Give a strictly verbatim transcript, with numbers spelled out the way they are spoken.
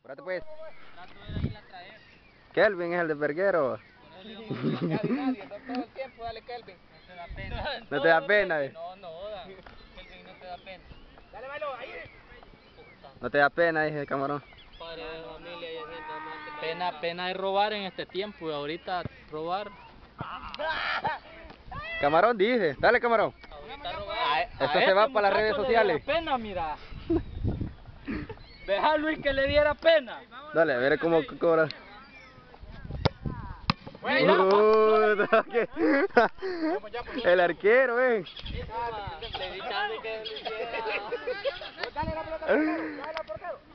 Espérate pues. Trato de ir a traer. Kelvin es el de verguero. Casi nadie, no todo el tiempo, dale Kelvin. No te da pena. No te da pena, eh. No, no joda. Kelvin no te da pena. Dale, bailo, ahí. No te da pena, dije el camarón. Padre de familia y gente, no, pena, pena es robar en este tiempo y ahorita robar. Camarón dice, dale camarón. Ahorita robar. Esto se va para las redes sociales. Pena, mira. Deja a Luis que le diera pena. Dale, a ver cómo cobra. Bueno, El arquero, ven. Le di chance que lo hiciera. dale la pelota, dale la portero.